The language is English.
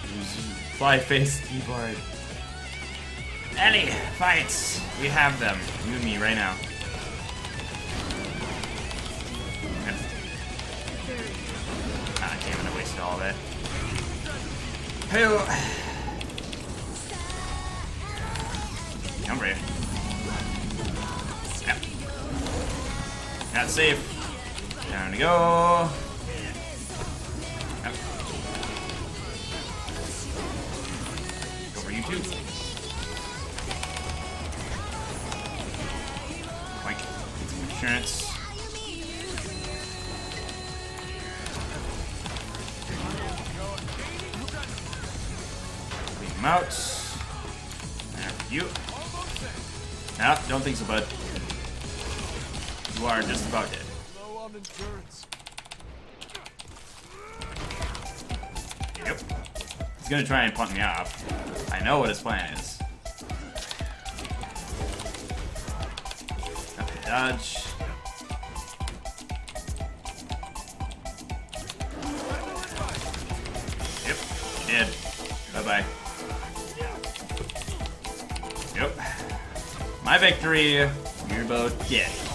Fly face keyboard. Ellie, fights! We have them. You and me right now. Ah, damn it, I wasted all of it. Who? Come here. Yep. Not safe. Time to go. Yep. Go for you too. Like, get some insurance. Leave him out. There for you. No, don't think so, bud. You are just about dead. Low on endurance. Yep. He's gonna try and punt me off. I know what his plan is. Okay, dodge. Yep, dead. Bye-bye. Yep. My victory. You're both dead.